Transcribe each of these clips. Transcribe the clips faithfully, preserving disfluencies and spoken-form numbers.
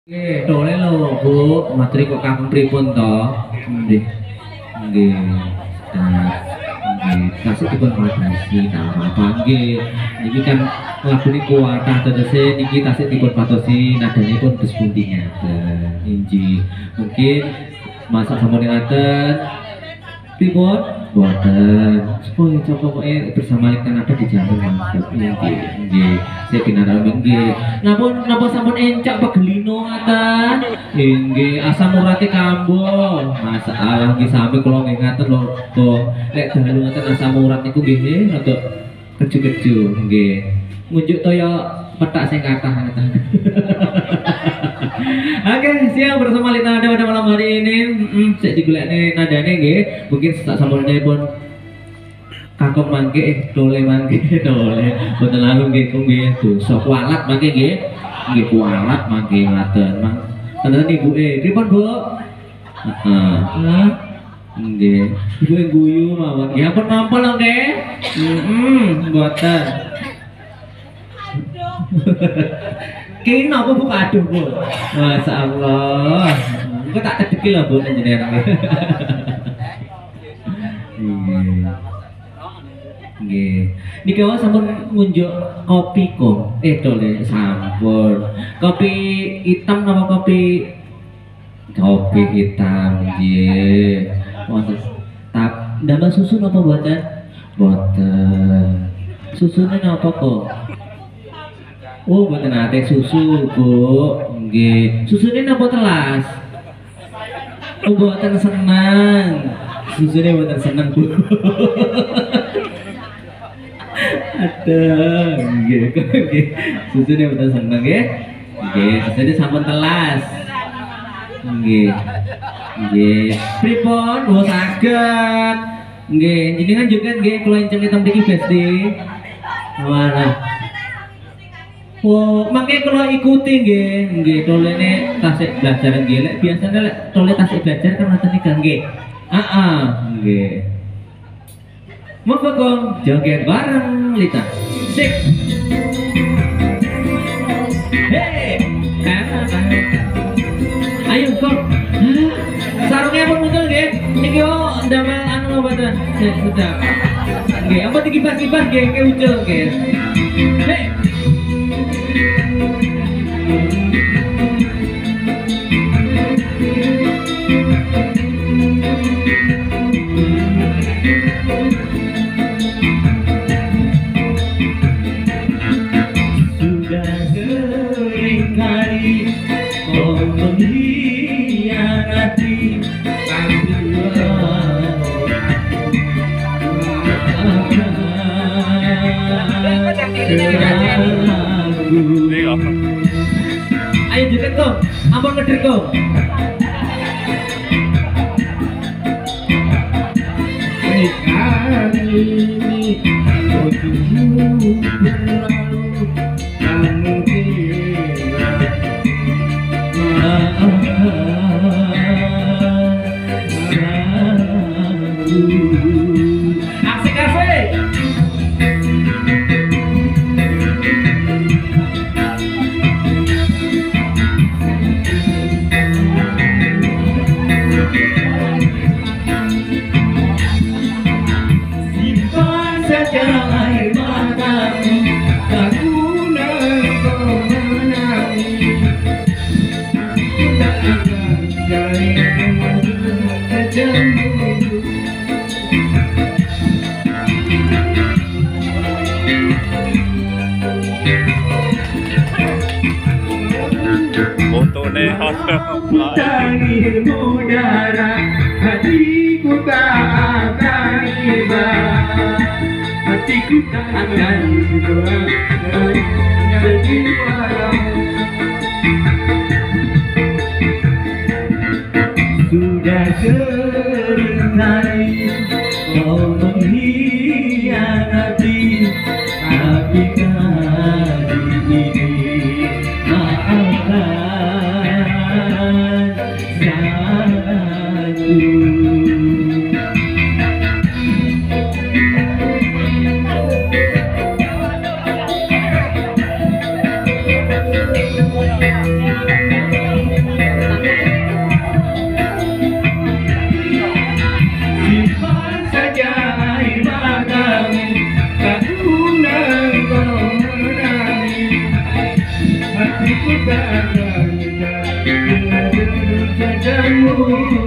Nggih, dole lho, Bu. Matri kok kakung pripun to? Nggih. Nggih. Nah, nggih, kasih dipun patosi nah apa nggih. Niki kan lagune kuatah tegese niki tasih dipun patosi nadanipun bus pundi ngaten. Inji. Mungkin masak sampun ngaten. Pripun? Boten. Supaya coba pokoke bersama kan ada di jalan mantep. Nggih, nggih. Saya kinara nggih. Napa napa sampun encak pegelino ngaten? Nggih, asam urate kambuh. Masalah nggih sami kula nggih ngaten lho. Kok lek dalu ngaten asam urat niku nggih rada keju-keju nggih. Ngunjuk toya petak sing kathah ngaten. Oke, siap bersama Lita Nada pada malam hari ini. Mm, saya digolekne nadane nggih. Mungkin sak sampunipun kakung mangke eh dole mangke dole. Boten lalu nggih kung nggih dosa kualat mangke nggih. Nggih kualat mangke ngaten. Mang tenten ibuke. Pripun, Bu? Heeh. Nggih. Ibuke guyu mawon. Ya pun nampa lho nggih. Heeh, mboten. Kini apa Bu aduh Bu? Masya Allah. Kok tak cedeki lah Bu jenengan. Nggih. Niki wae sampun ngunjuk kopi kok. Eh dole sampun. Kopi hitam apa kopi kopi hitam nggih. Wonten tap ndamel susu napa mboten? Mboten. Susune napa kok? Oh, buatan ate susu, Bu. Nggih. Susune napa telas? Oh, buatan senang. Susune buatan senang, Bu. Ada, nggih, nggih. Susune buatan senang nggih. Nggih, susune sampun telas. Nggih. Nggih. Pripun? Oh, saged. Nggih, jenengan juga nggih kula enceng hitam mriki Besti. Mana? Oh, makanya kalau ikuti nggih, nggih tolene tasik belajar nggih. Lek biasane lek tole tasik belajar kan ngoten iki nggih. Heeh, nggih. Monggo Kong, joget bareng Lita. Sik. Hei. Ayo Kong. Sarungnya pun muncul nggih. Niki oh ndamel anu mboten. Sudah. Nggih, apa dikibas-kibas nggih ke ucul nggih. Hei. Sudah seringkali kau mengkhianati ayo joget kok, ampun ngeder kok. Kali ini waktumu berlalu, kamu asik-asik. Air matamu tak guna kau menangis. Tak akan dari kejammu. Fotone Tangis mudara, hatiku tak akan iba. Hatiku tak akan doakan jadi padamu. Sudah sering kali kau mengkhianati, tapi kali ini maafkan salahku.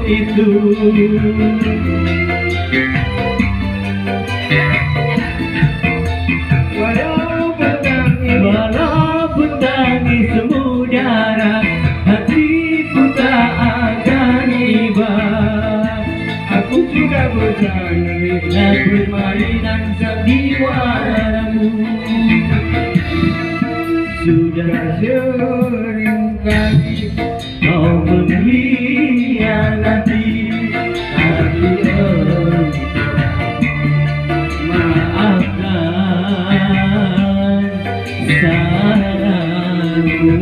itu. Walaupun tangis, walaupun tangis mudara, hatiku tak akan iba. Aku sudah bosan melihat permainan sandiwaramu. Sudah sering kali kau mengkhianati, tapi oh, maafkan salahku.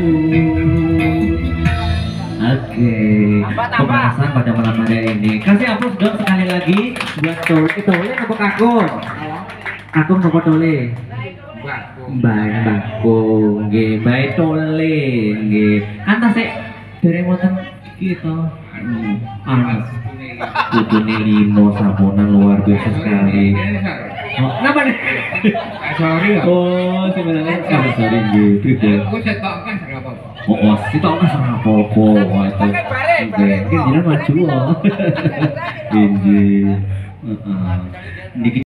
Oke, pembahasan pada malam hari ini. Kasih hapus dong sekali lagi buat Tole. Tole apa Kakung? Kakung apa Tole? Baik, Bakung, nggih, baik Tole, nggih. Kan tasik dari wonten kita. Anak putune limo saponan luar biasa sekali. Oh, kenapa nih? Sorry ya. Oh, sebenarnya kan sorry gitu deh. Aku setok kan enggak apa-apa. Oh, kita kan sama apa-apa. Wah, itu. Oke, ini maju. Ini. Heeh. Niki